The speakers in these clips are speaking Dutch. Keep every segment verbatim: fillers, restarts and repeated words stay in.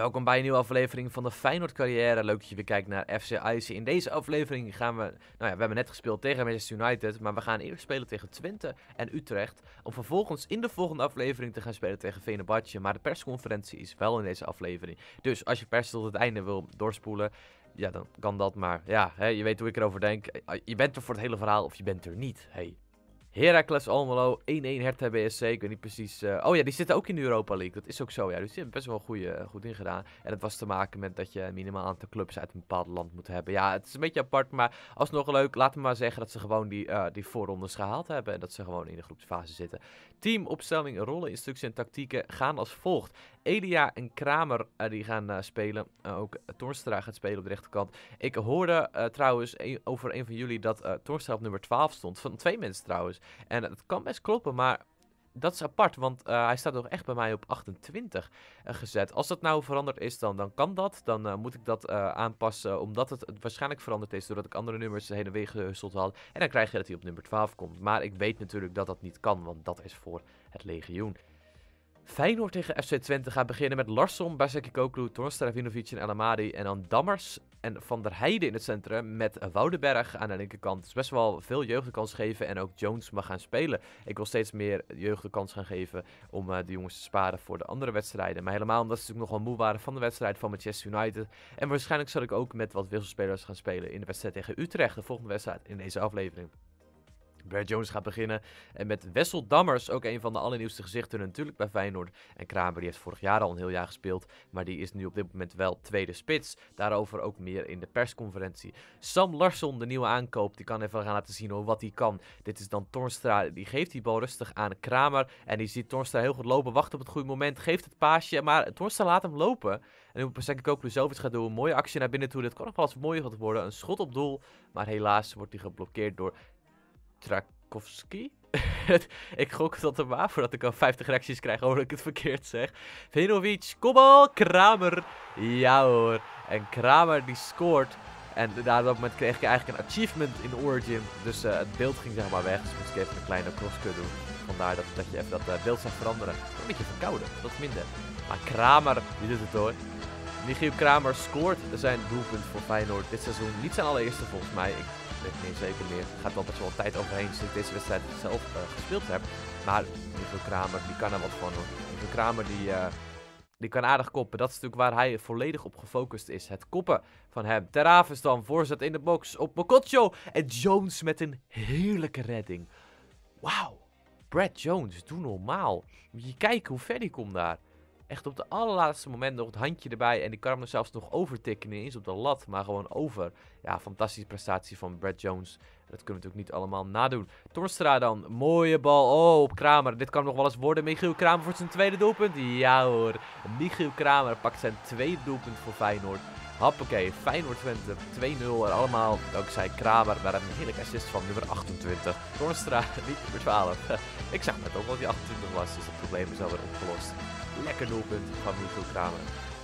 Welkom bij een nieuwe aflevering van de Feyenoord Carrière. Leuk dat je weer kijkt naar F C Ajax. In deze aflevering gaan we, nou ja, we hebben net gespeeld tegen Manchester United, maar we gaan eerst spelen tegen Twente en Utrecht. Om vervolgens in de volgende aflevering te gaan spelen tegen Fenerbahce. Maar de persconferentie is wel in deze aflevering. Dus als je pers tot het einde wil doorspoelen, ja, dan kan dat. Maar ja, hè, je weet hoe ik erover denk. Je bent er voor het hele verhaal of je bent er niet. Hey. Heracles Almelo, één-één Hertha B S C, ik weet niet precies... Uh... Oh ja, die zitten ook in de Europa League, dat is ook zo, ja. Dus die hebben best wel goede, uh, goed ingedaan. En dat was te maken met dat je een minimaal aantal clubs uit een bepaald land moet hebben. Ja, het is een beetje apart, maar alsnog leuk. Laten we maar zeggen dat ze gewoon die, uh, die voorrondes gehaald hebben. En dat ze gewoon in de groepsfase zitten. Teamopstelling, rollen, instructies en tactieken gaan als volgt. Elia en Kramer uh, die gaan uh, spelen. Uh, ook uh, Toornstra gaat spelen op de rechterkant. Ik hoorde uh, trouwens een, over een van jullie dat uh, Toornstra op nummer twaalf stond. Van twee mensen trouwens. En het kan best kloppen, maar dat is apart, want uh, hij staat nog echt bij mij op achtentwintig uh, gezet. Als dat nou veranderd is, dan, dan kan dat. Dan uh, moet ik dat uh, aanpassen, omdat het, het waarschijnlijk veranderd is, doordat ik andere nummers heen en weer gehusteld had. En dan krijg je dat hij op nummer twaalf komt. Maar ik weet natuurlijk dat dat niet kan, want dat is voor het legioen. Feyenoord tegen F C Twente gaat beginnen met Larsson, Bajcetic-Oklu, Toornstra, Ravinovic en El Amadi. En dan Dammers en Van der Heijden in het centrum met Woudenberg aan de linkerkant. Dus best wel veel jeugd de kans geven en ook Jones mag gaan spelen. Ik wil steeds meer jeugd de kans gaan geven om uh, de jongens te sparen voor de andere wedstrijden. Maar helemaal omdat ze natuurlijk nog wel moe waren van de wedstrijd van Manchester United. En waarschijnlijk zal ik ook met wat wisselspelers gaan spelen in de wedstrijd tegen Utrecht. De volgende wedstrijd in deze aflevering. Brad Jones gaat beginnen en met Wessel Dammers, ook een van de allernieuwste gezichten natuurlijk bij Feyenoord. En Kramer die heeft vorig jaar al een heel jaar gespeeld, maar die is nu op dit moment wel tweede spits. Daarover ook meer in de persconferentie. Sam Larsson, de nieuwe aankoop, die kan even gaan laten zien hoor, wat hij kan. Dit is dan Toornstra, die geeft die bal rustig aan Kramer. En die ziet Toornstra heel goed lopen, wacht op het goede moment, geeft het paasje, maar Toornstra laat hem lopen. En nu moet Bajcetic-Oklu zelf iets gaan doen, een mooie actie naar binnen toe. Dit kan nog wel eens mooier gaan worden, een schot op doel, maar helaas wordt hij geblokkeerd door Trakowski? Ik gok dat er maar voordat ik al vijftig reacties krijg hoor ik het verkeerd zeg. Venovic, kopbal, Kramer. Ja hoor. En Kramer die scoort. En na dat moment kreeg ik eigenlijk een achievement in Origin. Dus uh, het beeld ging zeg maar weg. Dus moest ik even een kleine crosscut doen. Vandaar dat, dat je even dat uh, beeld zag veranderen. Een beetje verkouden, dat is minder. Maar Kramer, die doet het hoor. Michiel Kramer scoort zijn doelpunt voor Feyenoord dit seizoen. Niet zijn allereerste volgens mij. Ik weet het niet zeker meer. Er gaat wel best wel wat tijd overheen sinds ik deze wedstrijd zelf uh, gespeeld heb. Maar Michiel Kramer, die kan er wat van hoor. Michiel Kramer, die, uh, die kan aardig koppen. Dat is natuurlijk waar hij volledig op gefocust is. Het koppen van hem. Ter Aves dan, voorzet in de box op Mokotjo. En Jones met een heerlijke redding. Wauw. Brad Jones, doe normaal. Moet je kijken hoe ver die komt daar. Echt op de allerlaatste moment nog het handje erbij. En die kan hem er zelfs nog overtikken. Niet eens op de lat, maar gewoon over. Ja, fantastische prestatie van Brad Jones. Dat kunnen we natuurlijk niet allemaal nadoen. Toornstra dan. Mooie bal. Oh, op Kramer. Dit kan nog wel eens worden. Michiel Kramer voor zijn tweede doelpunt. Ja hoor. Michiel Kramer pakt zijn tweede doelpunt voor Feyenoord. Hoppakee. Feyenoord Twente twee nul. En allemaal dankzij Kramer. Waar een heerlijke assist van nummer achtentwintig. Toornstra niet nummer twaalf. Ik zag net ook dat hij achtentwintig was. Dus het probleem is alweer opgelost. Lekker doelpunt van Michiel Kramer.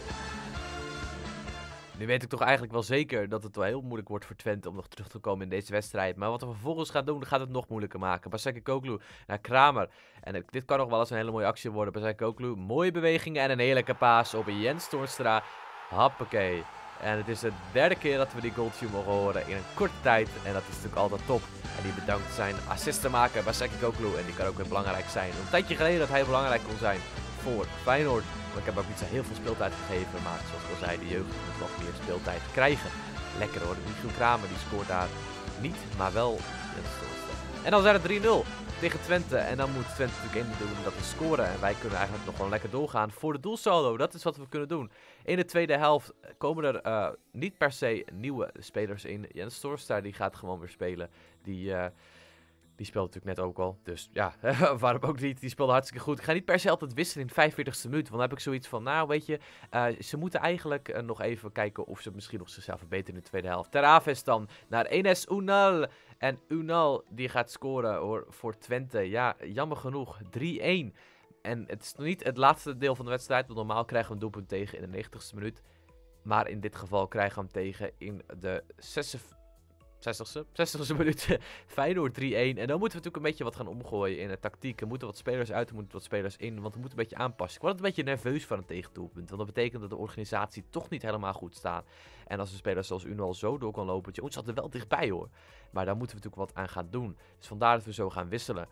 Nu weet ik toch eigenlijk wel zeker dat het wel heel moeilijk wordt voor Twente om nog terug te komen in deze wedstrijd. Maar wat we vervolgens gaan doen, gaat het nog moeilijker maken. Bajcetic-Oklu naar Kramer. En dit kan nog wel eens een hele mooie actie worden. Bajcetic-Oklu, mooie bewegingen en een heerlijke paas op Jens Toornstra. Hoppakee. En het is de derde keer dat we die goaltje mogen horen in een korte tijd. En dat is natuurlijk altijd top. En die bedankt zijn assist te maken, Bajcetic-Oklu. En die kan ook weer belangrijk zijn. Een tijdje geleden dat hij belangrijk kon zijn voor Feyenoord. Maar ik heb ook niet zo heel veel speeltijd gegeven. Maar zoals ik al zei, de jeugd moet nog meer speeltijd krijgen. Lekker hoor. Michiel Kramer die scoort daar niet, maar wel. En dan zijn het drie nul tegen Twente. En dan moet Twente natuurlijk één doen dat we scoren. En wij kunnen eigenlijk nog gewoon lekker doorgaan voor de doelsaldo. Dat is wat we kunnen doen. In de tweede helft komen er uh, niet per se nieuwe spelers in. Jens Toornstra die gaat gewoon weer spelen. Die... Uh, Die speelde natuurlijk net ook al. Dus ja, waarom ook niet? Die speelde hartstikke goed. Ik ga niet per se altijd wisselen in de vijfenveertigste minuut. Want dan heb ik zoiets van, nou weet je, uh, ze moeten eigenlijk uh, nog even kijken of ze misschien nog zichzelf verbeteren in de tweede helft. Ter Aves dan naar Enes Unal. En Unal die gaat scoren hoor, voor Twente. Ja, jammer genoeg. drie-één. En het is nog niet het laatste deel van de wedstrijd. Want normaal krijgen we een doelpunt tegen in de negentigste minuut. Maar in dit geval krijgen we hem tegen in de zestigste zestigste, zestigste minuut Feyenoord drie-één. En dan moeten we natuurlijk een beetje wat gaan omgooien in de tactiek. Er moeten wat spelers uit, er moeten wat spelers in. Want we moeten een beetje aanpassen. Ik word een beetje nerveus van een tegendoelpunt. Want dat betekent dat de organisatie toch niet helemaal goed staat. En als een speler zoals Uno al zo door kan lopen. Jones zat er wel dichtbij hoor. Maar daar moeten we natuurlijk wat aan gaan doen. Dus vandaar dat we zo gaan wisselen.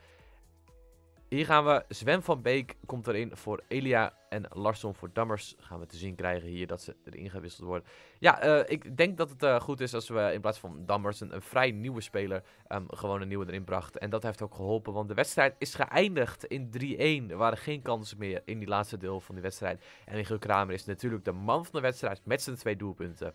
Hier gaan we, Sven van Beek komt erin voor Elia en Larsson voor Dammers. Gaan we te zien krijgen hier dat ze erin gewisseld worden. Ja, uh, ik denk dat het uh, goed is als we in plaats van Dammers een, een vrij nieuwe speler um, gewoon een nieuwe erin brachten. En dat heeft ook geholpen, want de wedstrijd is geëindigd in drie-één. Er waren geen kansen meer in die laatste deel van die wedstrijd. En Michiel Kramer is natuurlijk de man van de wedstrijd met zijn twee doelpunten.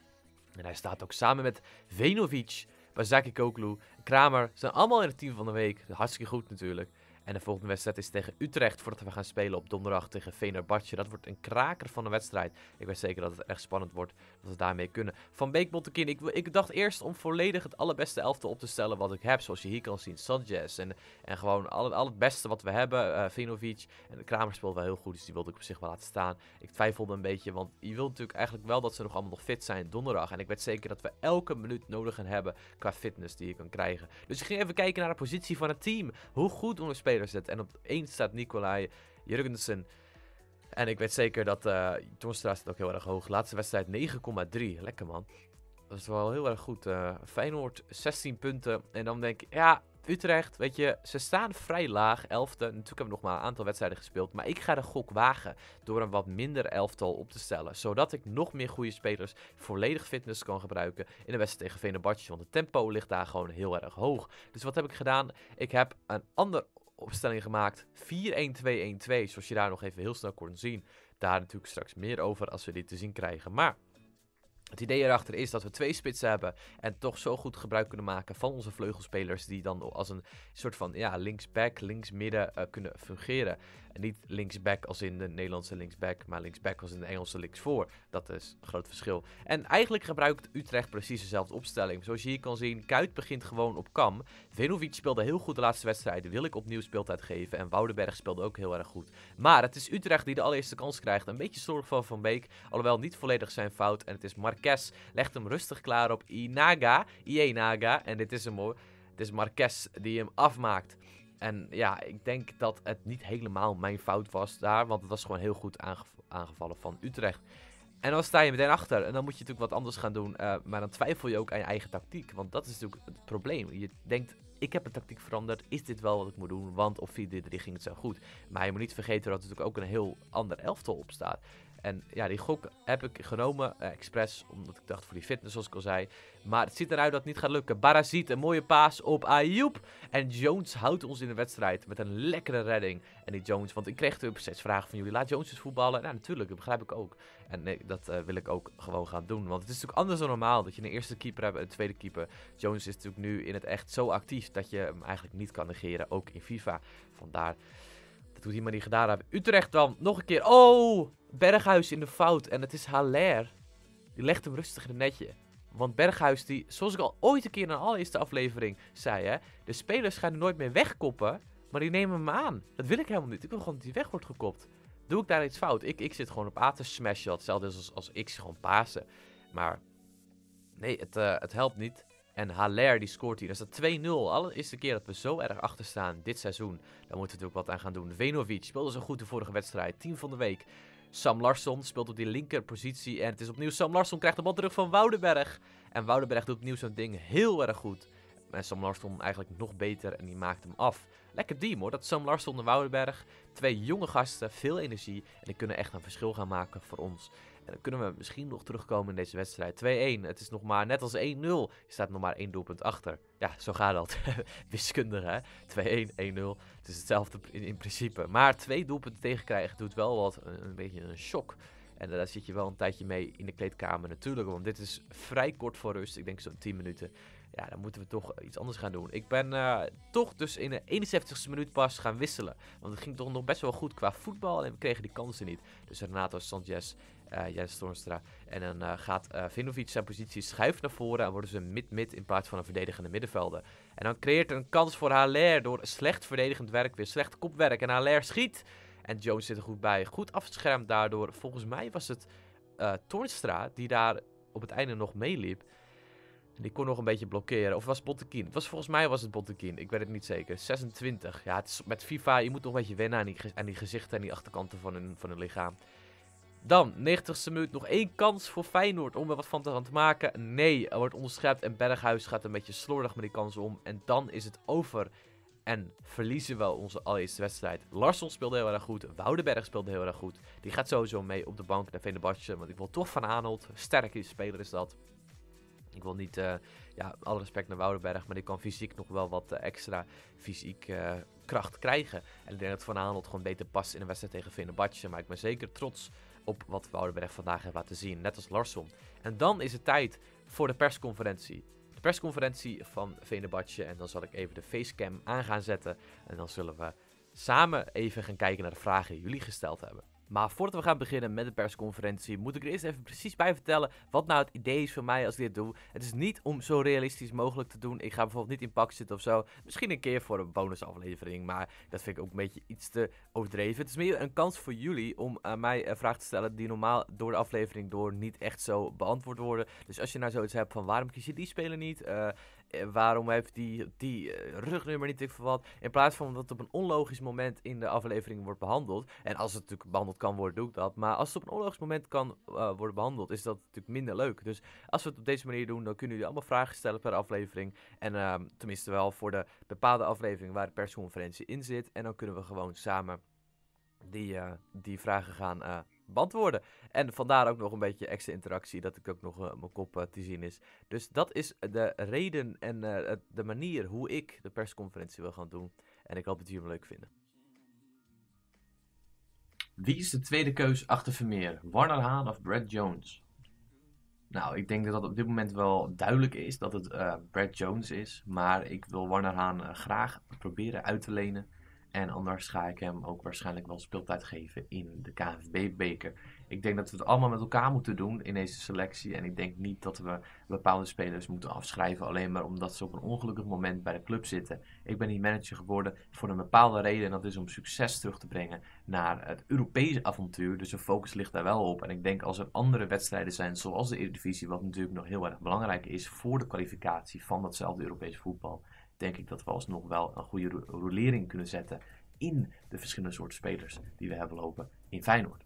En hij staat ook samen met Venovic, Bazaki Koklu, Kramer. Ze zijn allemaal in het team van de week. Hartstikke goed natuurlijk. En de volgende wedstrijd is tegen Utrecht, voordat we gaan spelen op donderdag tegen Fenerbahce. Dat wordt een kraker van een wedstrijd. Ik weet zeker dat het echt spannend wordt, dat we daarmee kunnen. Van Beek Montekin, ik, ik dacht eerst om volledig het allerbeste elftal op te stellen wat ik heb. Zoals je hier kan zien, Sanchez en, en gewoon al, al het beste wat we hebben. Uh, Venovic en de Kramer speelt wel heel goed, dus die wilde ik op zich wel laten staan. Ik twijfelde een beetje, want je wilt natuurlijk eigenlijk wel dat ze nog allemaal nog fit zijn donderdag. En ik weet zeker dat we elke minuut nodig gaan hebben qua fitness die je kan krijgen. Dus ik ging even kijken naar de positie van het team. Hoe goed doen we spelen? En op één staat Nicolai Jurgensen. En ik weet zeker dat uh, Torstra staat ook heel erg hoog. Laatste wedstrijd negen komma drie. Lekker man. Dat is wel heel erg goed. Uh, Feyenoord zestien punten. En dan denk ik, ja, Utrecht, weet je, ze staan vrij laag. Elfde. Natuurlijk hebben we nog maar een aantal wedstrijden gespeeld. Maar ik ga de gok wagen door een wat minder elftal op te stellen. Zodat ik nog meer goede spelers volledig fitness kan gebruiken in de wedstrijd tegen Fenerbahce. Want het tempo ligt daar gewoon heel erg hoog. Dus wat heb ik gedaan? Ik heb een ander opstelling gemaakt. vier een twee een twee, zoals je daar nog even heel snel kon zien. Daar natuurlijk straks meer over als we dit te zien krijgen. Maar het idee erachter is dat we twee spitsen hebben en toch zo goed gebruik kunnen maken van onze vleugelspelers die dan als een soort van ja, linksback, linksmidden uh, kunnen fungeren. En niet linksback als in de Nederlandse linksback, maar linksback als in de Engelse linksvoor. Dat is een groot verschil. En eigenlijk gebruikt Utrecht precies dezelfde opstelling. Zoals je hier kan zien, Kuyt begint gewoon op kam. Venovic speelde heel goed de laatste wedstrijden, wil ik opnieuw speeltijd geven. En Woudenberg speelde ook heel erg goed. Maar het is Utrecht die de allereerste kans krijgt. Een beetje slordig van Van Beek, alhoewel niet volledig zijn fout. En het is Marquez, legt hem rustig klaar op Inaga, Ienaga. En dit is hem hoor. Het is Marquez die hem afmaakt. En ja, ik denk dat het niet helemaal mijn fout was daar. Want het was gewoon heel goed aangev aangevallen van Utrecht. En dan sta je meteen achter. En dan moet je natuurlijk wat anders gaan doen. Uh, maar dan twijfel je ook aan je eigen tactiek. Want dat is natuurlijk het probleem. Je denkt, ik heb een tactiek veranderd. Is dit wel wat ik moet doen? Want op vier drie drie ging het zo goed. Maar je moet niet vergeten dat er natuurlijk ook een heel ander elftal op staat. En ja, die gok heb ik genomen, uh, expres, omdat ik dacht voor die fitness, zoals ik al zei. Maar het ziet eruit dat het niet gaat lukken. Barazit, een mooie paas op Ayoub. En Jones houdt ons in de wedstrijd met een lekkere redding. En die Jones, want ik kreeg natuurlijk steeds vragen van jullie, laat Jones eens voetballen? Nou, natuurlijk, dat begrijp ik ook. En nee, dat uh, wil ik ook gewoon gaan doen. Want het is natuurlijk anders dan normaal, dat je een eerste keeper hebt en een tweede keeper. Jones is natuurlijk nu in het echt zo actief, dat je hem eigenlijk niet kan negeren, ook in FIFA. Vandaar... Dat doet hij maar niet gedaan hebben. Utrecht dan, nog een keer. Oh, Berghuis in de fout. En het is Haller. Die legt hem rustig in het netje. Want Berghuis, die, zoals ik al ooit een keer in een allereerste aflevering zei, hè. De spelers gaan er nooit meer wegkoppen, maar die nemen hem aan. Dat wil ik helemaal niet. Ik wil gewoon dat hij weg wordt gekopt. Doe ik daar iets fout? Ik, ik zit gewoon op A te smashen. Hetzelfde is als, als X gewoon pasen. Maar nee, het, uh, het helpt niet. En Haller die scoort hier. Dat is twee nul. Allereerste keer dat we zo erg achter staan dit seizoen. Daar moeten we natuurlijk wat aan gaan doen. Venovic speelde zo goed de vorige wedstrijd. Team van de week. Sam Larsson speelt op die linker positie. En het is opnieuw Sam Larsson krijgt de bal terug van Woudenberg. En Woudenberg doet opnieuw zo'n ding heel erg goed. En Sam Larsson eigenlijk nog beter en die maakt hem af. Lekker team hoor. Dat is Sam Larsson en Woudenberg. Twee jonge gasten, veel energie. En die kunnen echt een verschil gaan maken voor ons. En dan kunnen we misschien nog terugkomen in deze wedstrijd. twee één. Het is nog maar net als één nul. Je staat nog maar één doelpunt achter. Ja, zo gaat dat. Wiskundig hè. twee één, één nul. Het is hetzelfde in, in principe. Maar twee doelpunten tegenkrijgen doet wel wat. Een, een beetje een shock. En daar zit je wel een tijdje mee in de kleedkamer natuurlijk. Want dit is vrij kort voor rust. Ik denk zo'n tien minuten. Ja, dan moeten we toch iets anders gaan doen. Ik ben uh, toch dus in de eenenzeventigste minuut pas gaan wisselen. Want het ging toch nog best wel goed qua voetbal. En we kregen die kansen niet. Dus Renato Sanchez, uh, Jens Toornstra. En dan uh, gaat uh, Venovic zijn positie schuift naar voren. En worden ze mid-mid in plaats van een verdedigende middenvelder. En dan creëert er een kans voor Haller door slecht verdedigend werk. Weer slecht kopwerk. En Haller schiet. En Jones zit er goed bij. Goed afgeschermd daardoor. Volgens mij was het uh, Toornstra die daar op het einde nog meeliep. Die kon nog een beetje blokkeren. Of was het Botteguin? Het was, volgens mij was het Botteguin. Ik weet het niet zeker. zesentwintig. Ja, het is met FIFA, je moet nog een beetje wennen aan die, aan die gezichten en die achterkanten van hun, van hun lichaam. Dan, negentigste minuut, nog één kans voor Feyenoord om er wat van te gaan te maken. Nee, er wordt onderschept en Berghuis gaat een beetje slordig met die kans om. En dan is het over. En verliezen we onze allereerste wedstrijd. Larsson speelde heel erg goed. Woudenberg speelde heel erg goed. Die gaat sowieso mee op de bank naar Fenerbahce. Want ik wil toch Van Aanholt. Sterke speler is dat. Ik wil niet, uh, ja, alle respect naar Woudenberg, maar die kan fysiek nog wel wat uh, extra fysiek uh, kracht krijgen. En ik denk dat Van Aanholt gewoon beter past in een wedstrijd tegen Fenerbahce. Maar ik ben zeker trots op wat Woudenberg vandaag heeft laten zien, net als Larsson. En dan is het tijd voor de persconferentie. De persconferentie van Fenerbahce. En dan zal ik even de facecam aan gaan zetten. En dan zullen we samen even gaan kijken naar de vragen die jullie gesteld hebben. Maar voordat we gaan beginnen met de persconferentie, moet ik er eerst even precies bij vertellen wat nou het idee is van mij als ik dit doe. Het is niet om zo realistisch mogelijk te doen. Ik ga bijvoorbeeld niet in pak zitten of zo. Misschien een keer voor een bonusaflevering, maar dat vind ik ook een beetje iets te overdreven. Het is meer een kans voor jullie om aan mij een vraag te stellen die normaal door de aflevering door niet echt zo beantwoord worden. Dus als je nou zoiets hebt van waarom kies je die speler niet? Uh, Waarom heeft die, die uh, rugnummer niet, ik veel wat. In plaats van dat het op een onlogisch moment in de aflevering wordt behandeld. En als het natuurlijk behandeld kan worden, doe ik dat. Maar als het op een onlogisch moment kan uh, worden behandeld, is dat natuurlijk minder leuk. Dus als we het op deze manier doen, dan kunnen jullie allemaal vragen stellen per aflevering. En uh, tenminste wel voor de bepaalde aflevering waar de persconferentie in zit. En dan kunnen we gewoon samen die, uh, die vragen gaan uh, beantwoorden. En vandaar ook nog een beetje extra interactie, dat ik ook nog uh, mijn kop uh, te zien is. Dus dat is de reden en uh, de manier hoe ik de persconferentie wil gaan doen. En ik hoop dat jullie hem leuk vinden. Wie is de tweede keus achter Vermeer? Warner Haan of Brad Jones? Nou, ik denk dat dat op dit moment wel duidelijk is dat het uh, Brad Jones is. Maar ik wil Warner Haan uh, graag proberen uit te lenen. En anders ga ik hem ook waarschijnlijk wel speeltijd geven in de K N V B-beker. Ik denk dat we het allemaal met elkaar moeten doen in deze selectie. En ik denk niet dat we bepaalde spelers moeten afschrijven alleen maar omdat ze op een ongelukkig moment bij de club zitten. Ik ben hier manager geworden voor een bepaalde reden. En dat is om succes terug te brengen naar het Europese avontuur. Dus de focus ligt daar wel op. En ik denk als er andere wedstrijden zijn zoals de Eredivisie, wat natuurlijk nog heel erg belangrijk is voor de kwalificatie van datzelfde Europese voetbal, denk ik dat we alsnog wel een goede ro- rolering kunnen zetten in de verschillende soorten spelers die we hebben lopen in Feyenoord.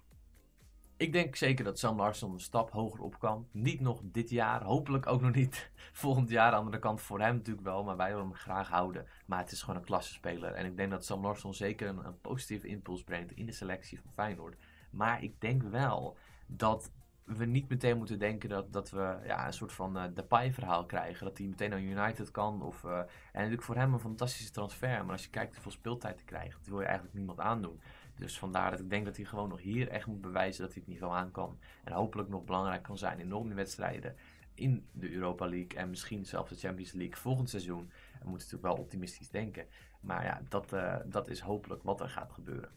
Ik denk zeker dat Sam Larsson een stap hoger op kan. Niet nog dit jaar, hopelijk ook nog niet volgend jaar. Aan de andere kant voor hem natuurlijk wel, maar wij willen hem graag houden. Maar het is gewoon een klassespeler. En ik denk dat Sam Larsson zeker een, een positieve impuls brengt in de selectie van Feyenoord. Maar ik denk wel dat we niet meteen moeten denken dat, dat we ja, een soort van uh, Depay-verhaal krijgen. Dat hij meteen naar United kan. Of, uh, en natuurlijk voor hem een fantastische transfer. Maar als je kijkt hoeveel speeltijd te krijgen, dat wil je eigenlijk niemand aandoen. Dus vandaar dat ik denk dat hij gewoon nog hier echt moet bewijzen dat hij het niveau aan kan. En hopelijk nog belangrijk kan zijn in nog meer wedstrijden in de Europa League. En misschien zelfs de Champions League volgend seizoen. We moeten natuurlijk wel optimistisch denken. Maar ja, dat, uh, dat is hopelijk wat er gaat gebeuren.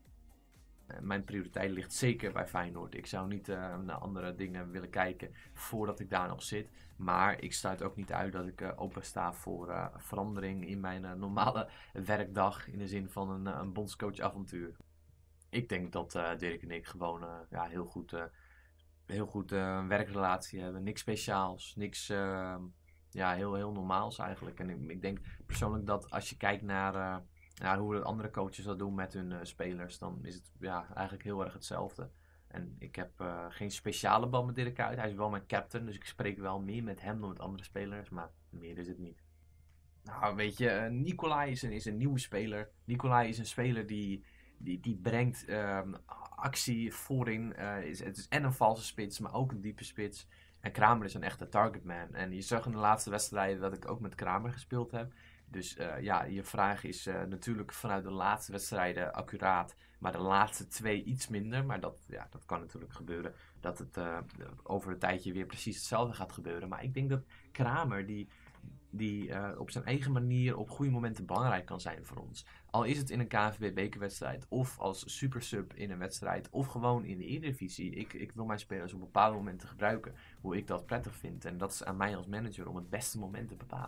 Mijn prioriteit ligt zeker bij Feyenoord. Ik zou niet uh, naar andere dingen willen kijken voordat ik daar nog zit. Maar ik sluit ook niet uit dat ik uh, open sta voor uh, verandering in mijn uh, normale werkdag. In de zin van een, uh, een bondscoach-avontuur. Ik denk dat uh, Dirk en ik gewoon uh, ja, heel goed, uh, heel goed uh, een werkrelatie hebben. Niks speciaals, niks uh, ja, heel, heel normaals eigenlijk. En ik, ik denk persoonlijk dat als je kijkt naar Uh, Ja, hoe de andere coaches dat doen met hun uh, spelers, dan is het ja, eigenlijk heel erg hetzelfde. En ik heb uh, geen speciale band met Dirk Kuyt. Hij is wel mijn captain, dus ik spreek wel meer met hem dan met andere spelers, maar meer is het niet. Nou, weet je, uh, Nicolai is een, is een nieuwe speler. Nicolai is een speler die, die, die brengt um, actie voorin. Uh, is, het is en een valse spits, maar ook een diepe spits. En Kramer is een echte targetman. En je zag in de laatste wedstrijden dat ik ook met Kramer gespeeld heb. Dus uh, ja, je vraag is uh, natuurlijk vanuit de laatste wedstrijden accuraat, maar de laatste twee iets minder. Maar dat, ja, dat kan natuurlijk gebeuren, dat het uh, over een tijdje weer precies hetzelfde gaat gebeuren. Maar ik denk dat Kramer, die, die uh, op zijn eigen manier op goede momenten belangrijk kan zijn voor ons. Al is het in een K N V B-bekerwedstrijd, of als supersub in een wedstrijd, of gewoon in de Eredivisie. Ik, ik wil mijn spelers op bepaalde momenten gebruiken, hoe ik dat prettig vind. En dat is aan mij als manager om het beste moment te bepalen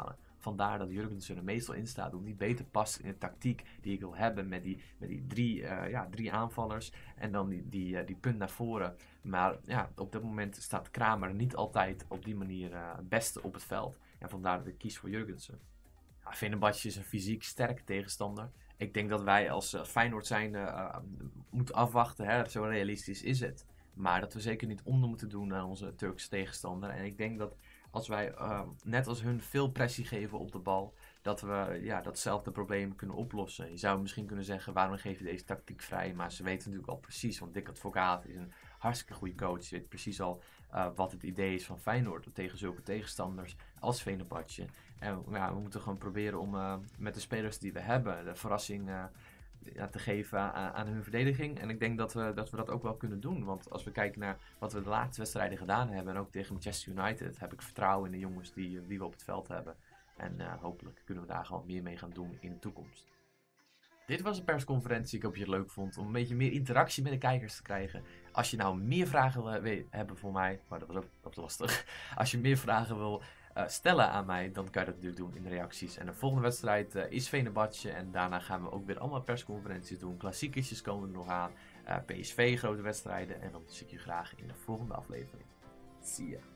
Vandaar dat Jurgensen er meestal in staat, omdat die beter past in de tactiek die ik wil hebben met die, met die drie, uh, ja, drie aanvallers en dan die, die, uh, die punt naar voren. Maar ja, op dit moment staat Kramer niet altijd op die manier uh, het beste op het veld. En vandaar dat ik kies voor Jurgensen. Ja, Fenerbahce is een fysiek sterke tegenstander. Ik denk dat wij als uh, Feyenoord zijn uh, moeten afwachten. Hè? Zo realistisch is het. Maar dat we zeker niet onder moeten doen aan onze Turkse tegenstander. En ik denk dat als wij uh, net als hun veel pressie geven op de bal, dat we ja, datzelfde probleem kunnen oplossen. Je zou misschien kunnen zeggen, waarom geef je deze tactiek vrij? Maar ze weten natuurlijk al precies, want Dick Advocaat is een hartstikke goede coach. Ze weet precies al uh, wat het idee is van Feyenoord tegen zulke tegenstanders als Fenerbahce. En ja, we moeten gewoon proberen om uh, met de spelers die we hebben de verrassing uh, ja, te geven aan, aan hun verdediging. En ik denk dat we, dat we dat ook wel kunnen doen. Want als we kijken naar wat we de laatste wedstrijden gedaan hebben, en ook tegen Manchester United, heb ik vertrouwen in de jongens die, die we op het veld hebben. En uh, hopelijk kunnen we daar gewoon meer mee gaan doen in de toekomst. Dit was een persconferentie. Ik hoop dat je het leuk vond om een beetje meer interactie met de kijkers te krijgen. Als je nou meer vragen wil hebben voor mij, maar dat was ook dat was lastig. Als je meer vragen wil uh, stellen aan mij, dan kan je dat natuurlijk doen in de reacties. En de volgende wedstrijd uh, is Fenerbahce en daarna gaan we ook weer allemaal persconferenties doen. Klassieketjes komen er nog aan. Uh, P S V grote wedstrijden en dan zie ik je graag in de volgende aflevering. Zie je.